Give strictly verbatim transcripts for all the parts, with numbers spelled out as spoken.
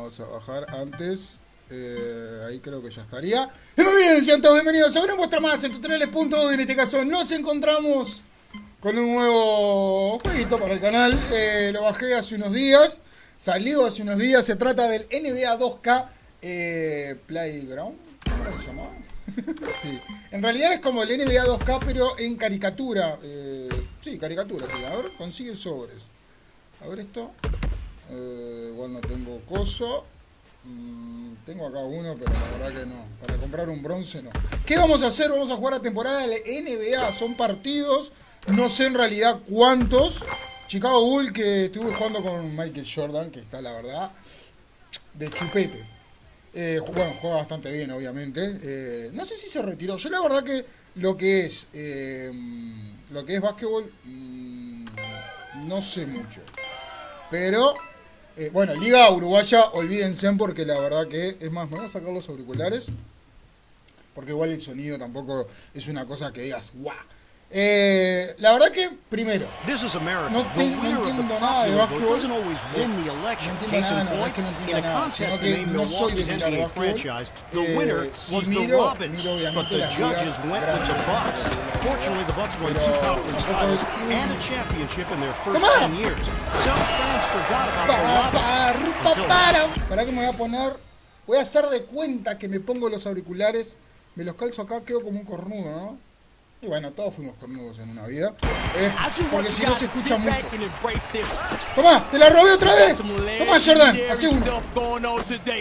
Vamos a bajar antes. Eh, ahí creo que ya estaría. Y muy bien, sean todos bienvenidos a una muestra más en tutoriales punto uno. En este caso nos encontramos con un nuevo jueguito para el canal. Eh, lo bajé hace unos días. Salió hace unos días. Se trata del N B A dos K eh, Playground. ¿Cómo se llamaba? Sí. En realidad es como el N B A dos K pero en caricatura. Eh, sí, caricatura. Sí. A ver, consigue sobres. A ver esto. Eh, igual no tengo coso. Mm, tengo acá uno, pero la verdad que no. Para comprar un bronce no. ¿Qué vamos a hacer? Vamos a jugar la temporada de N B A. Son partidos. No sé en realidad cuántos. Chicago Bulls, que estuve jugando con Michael Jordan, que está la verdad de chupete. Eh, bueno, juega bastante bien, obviamente. Eh, no sé si se retiró. Yo la verdad que lo que es eh, lo que es básquetbol mmm, no sé mucho. Pero eh, bueno, Liga Uruguaya, olvídense porque la verdad que es más, me voy a sacar los auriculares porque igual el sonido tampoco es una cosa que digas guau. Eh, la verdad que, primero, no, te, no entiendo nada de básquetbol, eh, no entiendo nada, no es que no entiendo nada, sino que no soy de mirar básquetbol. Eh, si miro, miro obviamente las ligas grandes, pero tampoco es un... ¡Toma! Para que me voy a poner, voy a hacer de cuenta que me pongo los auriculares, me los calzo acá, quedo como un cornudo, ¿no? Y bueno, todos fuimos cornudos en una vida. Eh, porque si no se escucha mucho. Toma, te la robé otra vez. Toma, Jordan, hace uno. Apreté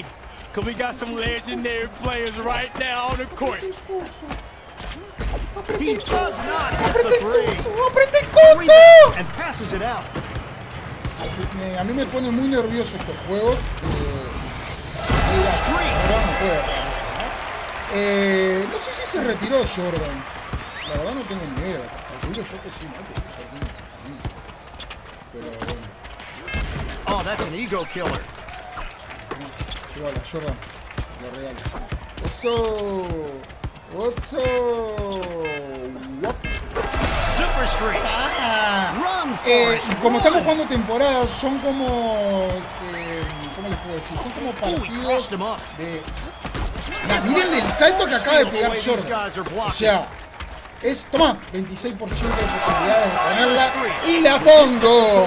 el coso. Apreté el coso. Apreté el coso. A mí me pone muy nervioso estos juegos. Eh, mira, Jordan no puede agarrar eso, ¿no? Eh, no sé si se retiró Jordan. La verdad no tengo ni idea. Calculo yo que sí, ¿no? Porque ya tiene su familia. Pero bueno. Oh, that's an ego killer. Llévala, Jordan. Lo regalo. ¡Oso! ¡Oso! Super Street. Ah, eh, como estamos jugando temporadas, son como... Eh, ¿Cómo les puedo decir? Son como partidos de... Nah, miren el salto que acaba de pegar Jordan. O sea... Es, toma, veintiséis por ciento de posibilidades de ponerla y la pongo.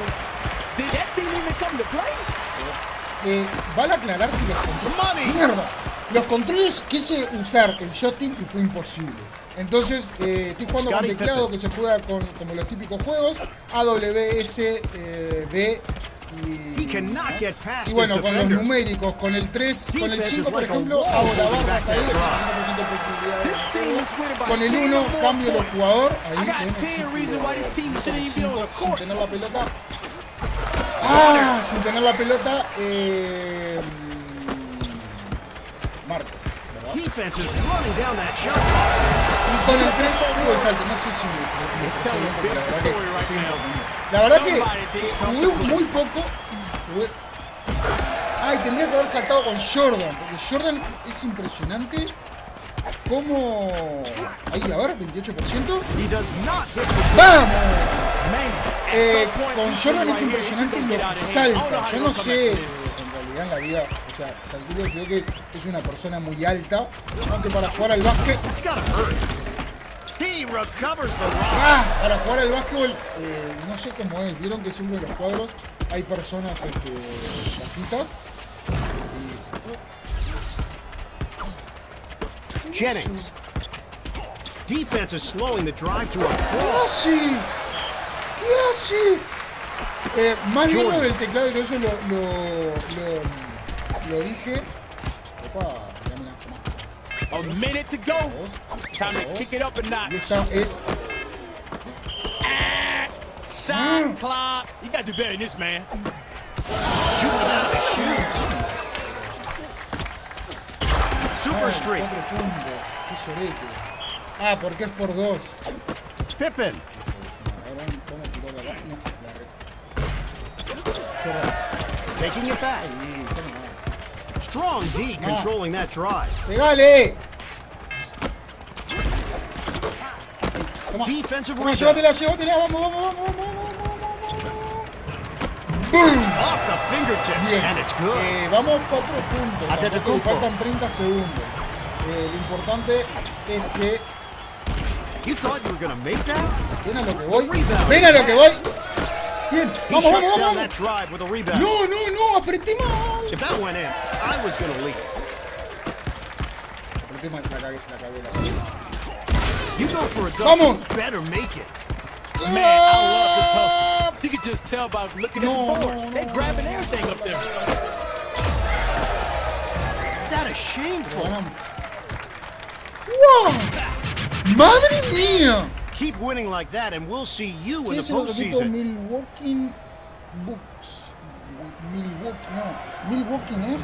Eh, eh, vale aclarar que los controles... Mierda. Los controles quise usar el joystick y fue imposible. Entonces, eh, estoy jugando con teclado que se juega con como los típicos juegos. A, W, S, eh, D y... Y bueno, con los numéricos, con el tres, con el cinco por ejemplo, hago la barra hasta ahí, ochenta por ciento de posibilidades. Con el uno cambio los jugador, ahí ven el cinco sin tener la pelota. Ah, sin tener la pelota, eh, marco, ¿verdad? Y con el tres pego el salto, no sé si me, me, me escuché bien porque la verdad que estoy entretenido. La verdad que eh, jugué muy poco. Ay, tendría que haber saltado con Jordan, porque Jordan es impresionante como... Ahí, a ver, veintiocho por ciento. ¡Vamos! Eh, con Jordan es impresionante lo que salta. Yo no sé, eh, en realidad en la vida, o sea, calculo yo que es una persona muy alta, aunque para jugar al básquet... Ah, para jugar al básquetbol, eh, no sé cómo es. Vieron que siempre en los cuadros hay personas este, bajitas. Y... Jennings. Defense is slowing the drive to a ¿Qué hace? ¿Qué hace? Eh, más bien lo del teclado y todo eso lo, lo, lo, lo dije. Opa, mira, mira, toma. A minute to go. Time to kick it up a notch. Y esta es... Ah, shot clock. You got to do better than this, man. Super Street. Cuatro puntos. Qué sorete. Ah, porque es por dos. Pippen. Ahora, ¿cómo tiró la barra? No, la re... Taking it back. Ahí, toma. Strong D No. controlling that drive. ¡Pegale! Toma. Defensive Toma, rebound. llévatela, llévatela. Vamos, vamos, vamos, vamos, vamos, ¡Boom! Off the fingertips, Bien. and it's good. Eh, vamos cuatro puntos. Ante Tampoco le Tocumpo. faltan treinta segundos. Eh, lo importante es que... You thought you were gonna make that? Ven a lo que voy. Ven a lo que voy. Bien. He Vamos, shut vamos, down vamos. that drive with a rebound. No, no, no. Apreté mal. If that went in, I was gonna leave. Apreté mal. La cagué, la cagué, la cagué. You go for a dunk, Vamos. you better make it. Man, I love this hustle. You can just tell by looking No, at the no, boards. no, They're grabbing no, everything no, up there. That is shameful. Ganamos. ¡Wow! ¡Madre mía! Keep winning like that, and we'll see you in ¿Qué the es el equipo postseason. Milwaukee Bucks? Milwaukee, no. Milwaukee F.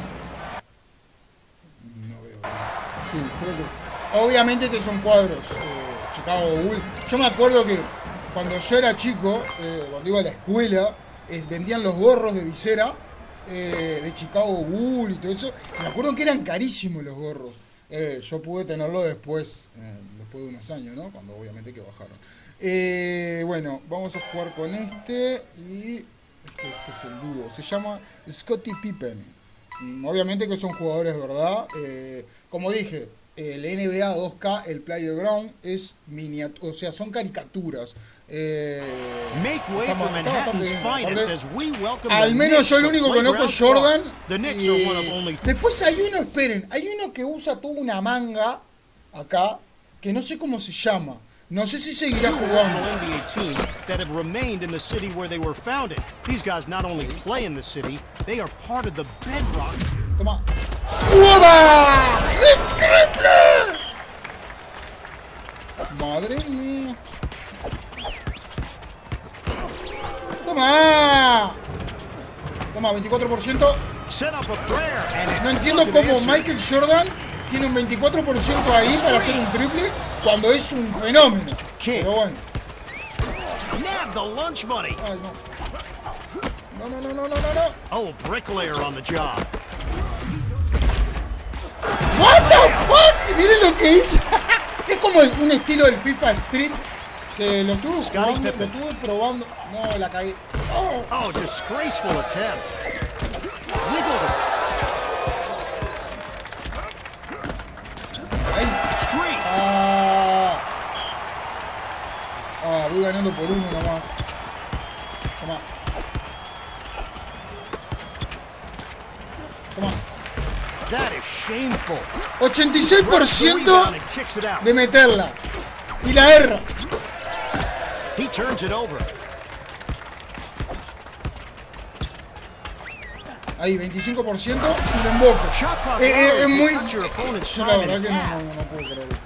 No veo. Sí, creo que. Obviamente que son cuadros. Eh, Chicago Bulls. Yo me acuerdo que cuando yo era chico, eh, cuando iba a la escuela, es, vendían los gorros de visera eh, de Chicago Bulls y todo eso. Me acuerdo que eran carísimos los gorros. Eh, yo pude tenerlo después, eh, después de unos años, ¿no? Cuando obviamente que bajaron. Eh, bueno, vamos a jugar con este y este, este es el dúo. Se llama Scottie Pippen. Mm, Obviamente que son jugadores, ¿verdad? Eh, como dije, el N B A dos K, el Playground, es miniatura, o sea, son caricaturas. Eh, Make way está, for está bastante Manhattan's bien. finest Aparte, as we welcome al the menos Knicks yo el to único que conozco es Playground Jordan. Park. The Knicks y are one of only. después hay uno, esperen, hay uno que usa toda una manga acá, que no sé cómo se llama. No sé si seguirá jugando. N B A teams that have remained in the city where they were founded. These guys not only play in the city, they are part of the bedrock. Toma. ¡Uva! ¡Qué triple! Madre mía. Toma. Toma, veinticuatro por ciento. Set up a prayer, and it No entiendo wasn't cómo answered. Michael Jordan tiene un veinticuatro por ciento ahí para hacer un triple cuando es un fenómeno. Pero bueno. Nab the lunch money. Ay, no. No, no, no, no, no, no, no. Oh, bricklayer on the job. What the fuck? Miren lo que hizo. Es como el- un estilo del FIFA Street que lo estuve jugando, lo estuve probando. No, la cagué. Oh. Oh, disgraceful attempt. Wiggled him. Ahí. Street. Ah. Ah, voy ganando por uno nomás. Toma. Toma. That is shameful. ochenta y seis por Rebound ciento and kicks it out. de meterla. Y la erra. He turns it over. Ahí, veinticinco por ciento y lo emboco. Shot clock Eh, eh, es low. muy... Cut your opponent's Yo la time in verdad que no, half. no, no puedo creerlo.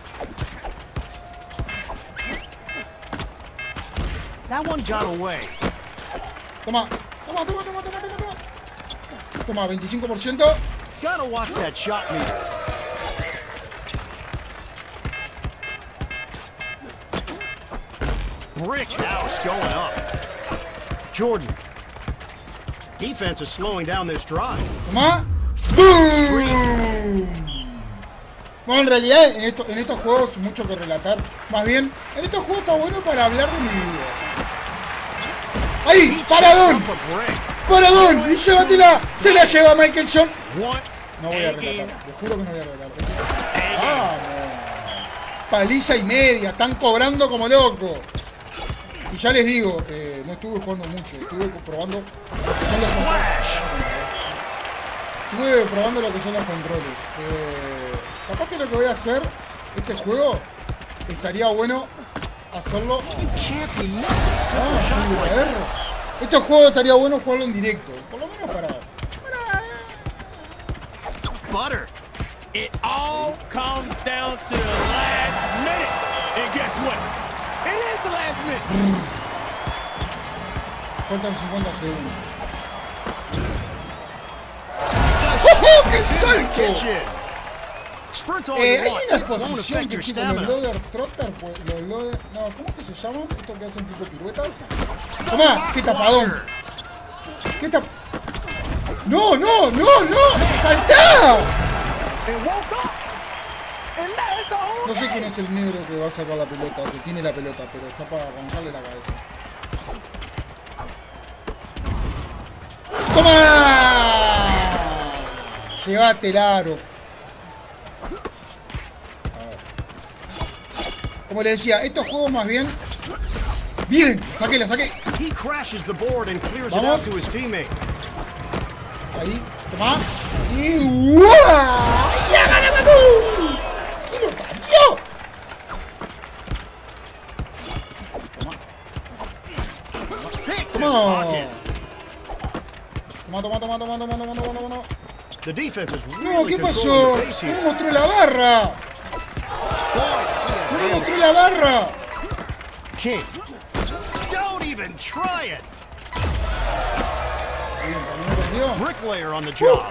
That one got away. Toma. Toma, toma, toma, toma, toma, toma. Toma, veinticinco por ciento. Gotta watch that shot meter. Brick house going up. Jordan. Defense is slowing down this drive. Toma. ¡Boom! Bueno, en realidad en, esto, en estos juegos mucho que relatar. Más bien, en estos juegos está bueno para hablar de mi vida. ¡Ahí! ¡Paradón! Up a brick. ¡Paradón! ¡Y llévatela! ¡Se la lleva Michael Jordan! Once, No voy a again. relatar, te juro que no voy a relatar. ¡Ah, no! Paliza y media, están cobrando como loco. Y ya les digo, eh, no estuve jugando mucho, estuve probando lo que son los controles. Estuve probando lo que son los controles. Eh, capaz que lo que voy a hacer, este juego, estaría bueno hacerlo. Can't be missing Ah, simple yo shots la like erro. Este juego estaría bueno jugarlo en directo. Por lo menos para. para that. Butter. It all comes down to the last minute. And guess what? It is the last minute. Faltan cincuenta segundos. ¡Oh, qué salto! Kitchen. Sprint all Eh, you hay want. una It won't exposición affect que your es tipo los stamina. loader trotter, pues, los loader, no, ¿cómo es que se llaman? Estos que hacen tipo piruetas. Tomá, qué tapadón. ¿Qué tap? No, no, no, no, saltá. It woke up. And now it's a whole No sé day. quién es el negro que va a sacar la pelota, que tiene la pelota, pero está para arrancarle la cabeza. ¡Toma! Llévate el aro. A ver. Como le decía, estos juegos más bien... ¡Bien! La saqué, la saqué. Vamos. Ahí, toma. Y... ¡Uah! ¡Ya ganamos tú! ¿Qué lo parió? Toma. Toma, toma, toma, toma, toma, toma, toma, toma. No, ¿qué pasó? No me mostró la barra. No me mostró la barra. King. Don't even try it. Bien, terminó el partido. Bricklayer on the job.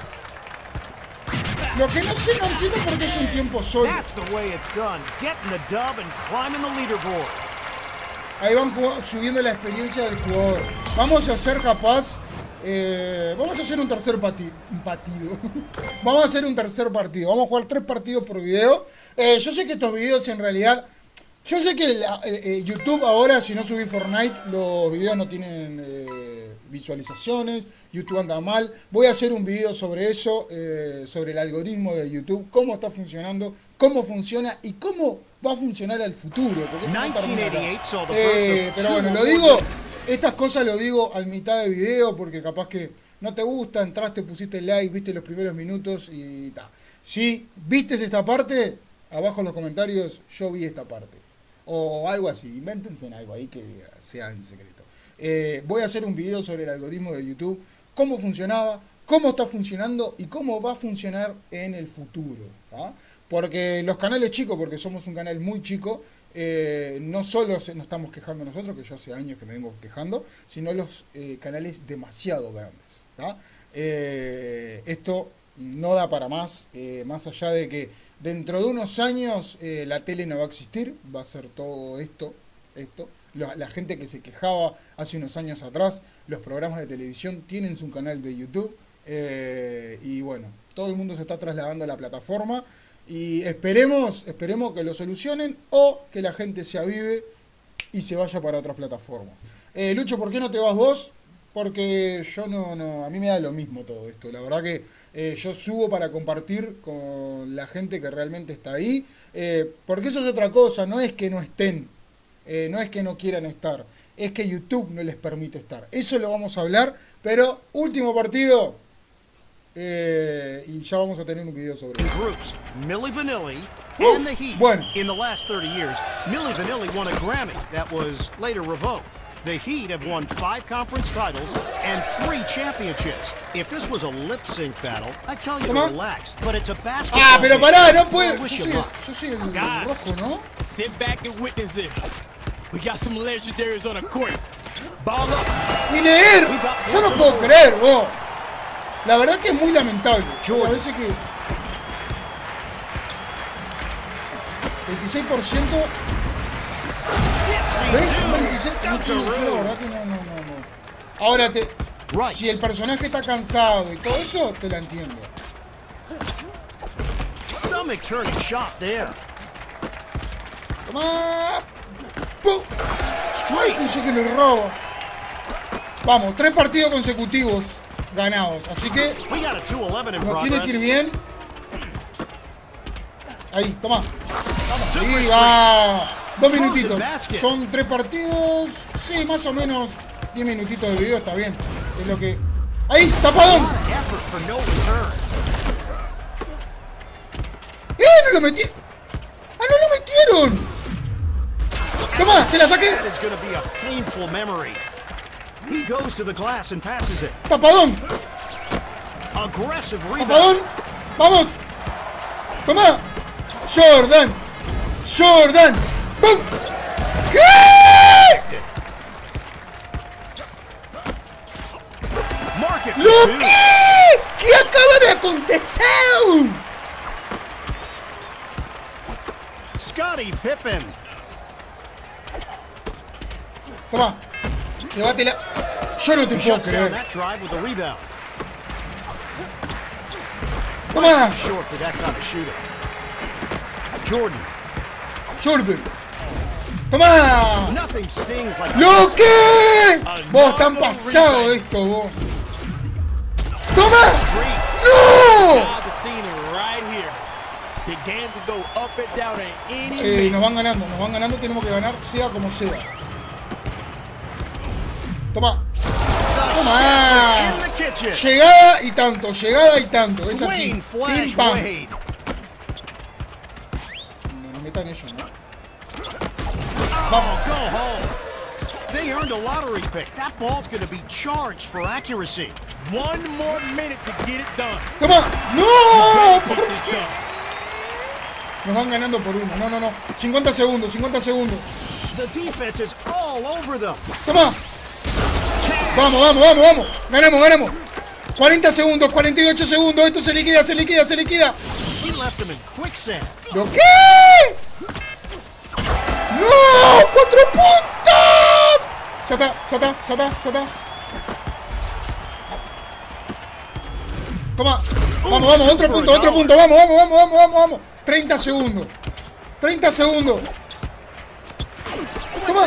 Lo que no sé, no entiendo por qué es un tiempo solo. That's the way it's done. Getting the dub and climbing the leaderboard. Ahí van subiendo la experiencia del jugador. Vamos a ser capaz. Eh, vamos a hacer un tercer partido. Un partido. Vamos a hacer un tercer partido. Vamos a jugar tres partidos por video. Eh, yo sé que estos videos en realidad. Yo sé que la, eh, YouTube ahora, si no subí Fortnite, los videos no tienen eh, visualizaciones. YouTube anda mal. Voy a hacer un video sobre eso, eh, sobre el algoritmo de YouTube, cómo está funcionando, cómo funciona y cómo va a funcionar al futuro. Porque esto no termina acá. Eh, pero bueno, lo digo, estas cosas lo digo al mitad de video porque capaz que no te gusta, entraste, pusiste like, viste los primeros minutos y ta. Si viste esta parte, abajo en los comentarios, yo vi esta parte. O algo así, invéntense en algo ahí que sea en secreto. Eh, voy a hacer un video sobre el algoritmo de YouTube, cómo funcionaba, cómo está funcionando y cómo va a funcionar en el futuro. ¿Ah? Porque los canales chicos, porque somos un canal muy chico, eh, no solo nos estamos quejando nosotros, que yo hace años que me vengo quejando, sino los eh, canales demasiado grandes. ¿Ah? Eh, esto no da para más, eh, más allá de que dentro de unos años eh, la tele no va a existir, va a ser todo esto, esto. La, la gente que se quejaba hace unos años atrás, los programas de televisión tienen su canal de YouTube eh, y bueno, todo el mundo se está trasladando a la plataforma y esperemos, esperemos que lo solucionen o que la gente se avive y se vaya para otras plataformas. Eh, Lucho, ¿por qué no te vas vos? Porque yo no, no, a mí me da lo mismo todo esto. La verdad que eh, yo subo para compartir con la gente que realmente está ahí. Eh, porque eso es otra cosa, no es que no estén, eh, no es que no quieran estar, es que YouTube no les permite estar. Eso lo vamos a hablar, pero último partido eh, y ya vamos a tener un video sobre eso. Groups, Milli Vanilli Uh, and the Heat. bueno. In the last thirty years, Milli Vanilli won a Grammy that was later revoked. The Heat have won five conference titles and three championships. If this was a lip sync battle, I'd tell you to relax. But it's a basketball. Ah, pero pará, no puedo. Yo Wish soy, you luck. yo soy el Guys. rojo, ¿no? Sit back and witness this. We got some legendaries on the court. Ball up. Y leer. Yo no puedo creer, vos. La verdad que es muy lamentable. Oye, a veces que veintiséis por ciento. ¿Ves? veintiséis por ciento. No tiene, yo la verdad que no, no, no, no. Ahora, te, si el personaje está cansado y todo eso, te la entiendo. Stomach turning shot there. Toma. ¡Pum! Ay, pensé que le robo. Vamos, tres partidos consecutivos ganados. Así que We got a two eleven in nos tiene que ir progress. bien. Ahí, toma. Vamos, ahí va. Dos minutitos. Son tres partidos. Sí, más o menos. Diez minutitos de video está bien. Es lo que. ¡Ahí! ¡Tapadón! Effort for no return. ¡Eh! ¡No lo metí! ¡Ah, no lo metieron! ¡Toma! ¡Se la saqué! That is going to be a painful memory. He goes to the glass and passes it. ¡Tapadón! Aggressive rebound. ¡Tapadón! ¡Vamos! ¡Toma! ¡Jordan! ¡Jordan! ¡Bum! ¿Qué? Market ¿Lo pursuit. qué? ¿Qué acaba de acontecer? Scottie Pippen. Toma. Llévatela. Yo no te puedo Shuts down creer. that drive with a rebound. Toma. Short for that kind of shooting. Jordan. Jordan. Toma. Nothing stings like a ¿Lo qué? Vos están pasados de esto, vos. Eh, nos van ganando, nos van ganando, tenemos que ganar sea como sea. Toma. Toma. Llegada y tanto, llegada y tanto. Es así. Pim, pam. No nos metan ellos, ¿no? Vamos. They earned a lottery pick. That ball's going to be charged for accuracy. One more minute to get it done. Toma. No. ¿Por qué? Nos van ganando por uno. No, no, no. cincuenta segundos, cincuenta segundos. The defense is all over them. Toma. Vamos, vamos, vamos, vamos. Ganamos, ganamos. cuarenta segundos, cuarenta y ocho segundos. Esto se liquida, se liquida, se liquida. He left them in quicksand. ¿Lo qué? ¡No! ¡Cuatro puntos! Ya está, ya está, ya está, ya está. Toma. Vamos, vamos, otro punto, otro punto. Vamos, vamos, vamos, vamos, vamos, vamos. treinta segundos. treinta segundos. Toma.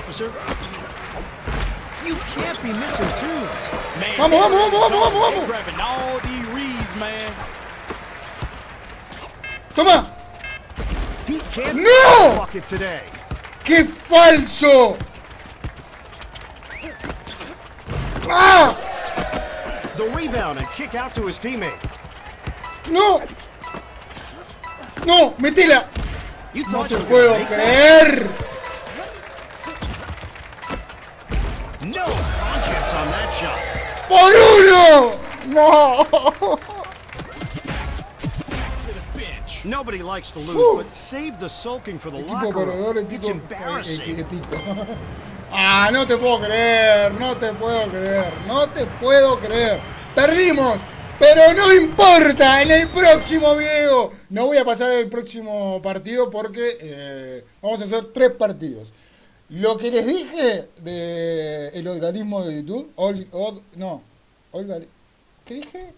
Vamos, vamos, vamos, vamos, vamos, vamos. Toma. ¡No! ¡Qué falso! ¡Ah! ¡No! ¡No! ¡Metela! ¡No te puedo creer! ¡Por uno! ¡No! Nobody likes to lose, Uf. but save the sulking for the Equipo locker perdedor, room. It's equipo embarrassing. eh, épico. Ah, no te puedo creer, no te puedo creer, no te puedo creer. Perdimos, pero no importa, en el próximo video. No voy a pasar el próximo partido porque eh, vamos a hacer tres partidos. Lo que les dije de el organismo de YouTube, ol, od, no, olgar, ¿qué dije?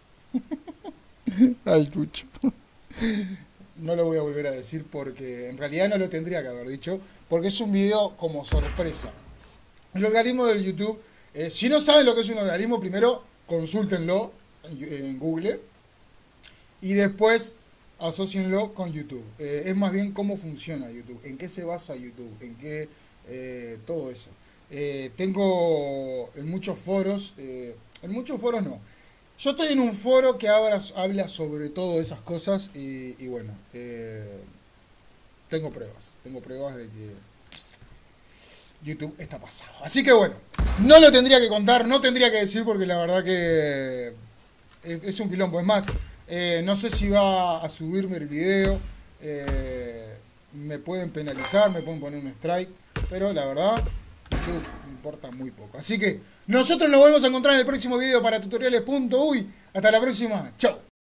Ay, Lucho. No lo voy a volver a decir porque en realidad no lo tendría que haber dicho, porque es un video como sorpresa. El organismo del YouTube, eh, si no saben lo que es un organismo, primero consúltenlo en, en Google y después asócienlo con YouTube. Eh, es más bien cómo funciona YouTube, en qué se basa YouTube, en qué eh, todo eso. Eh, tengo en muchos foros, eh, en muchos foros no. Yo estoy en un foro que habla, habla sobre todo esas cosas y, y bueno, eh, tengo pruebas, tengo pruebas de que YouTube está pasado. Así que bueno, no lo tendría que contar, no tendría que decir porque la verdad que es un quilombo. Es más, eh, no sé si va a subirme el video, eh, me pueden penalizar, me pueden poner un strike, pero la verdad, YouTube me importa muy poco. Así que nosotros nos volvemos a encontrar en el próximo video para tutoriales punto uy. Hasta la próxima. Chau.